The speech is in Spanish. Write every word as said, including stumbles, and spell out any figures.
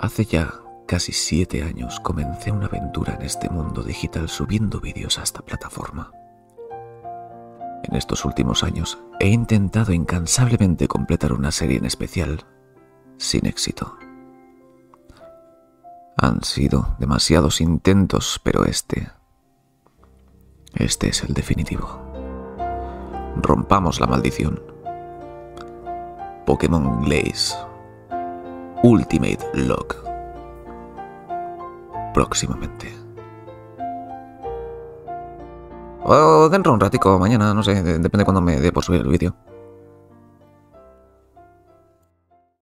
Hace ya casi siete años comencé una aventura en este mundo digital subiendo vídeos a esta plataforma. En estos últimos años he intentado incansablemente completar una serie en especial, sin éxito. Han sido demasiados intentos, pero este... Este es el definitivo. Rompamos la maldición. Pokémon Glaze Ultimate Log. Próximamente. O dentro de un ratico, mañana, no sé, depende de cuándo me dé por subir el vídeo.